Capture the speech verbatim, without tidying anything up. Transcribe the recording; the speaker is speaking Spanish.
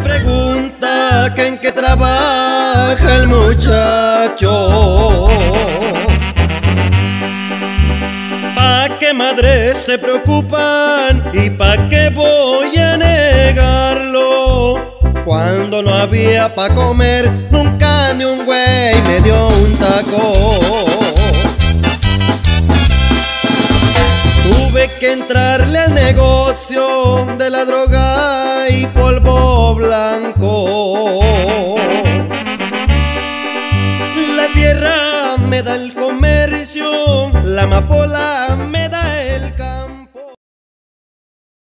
pregunta que en qué trabaja el muchacho. ¿Pa' qué madres se preocupan y pa' qué voy a negarlo? Cuando no había pa' comer, nunca ni un güey me dio un taco. Tuve que entrarle al negocio de la droga y polvo blanco. La tierra me da el comercio, la amapola me da el campo.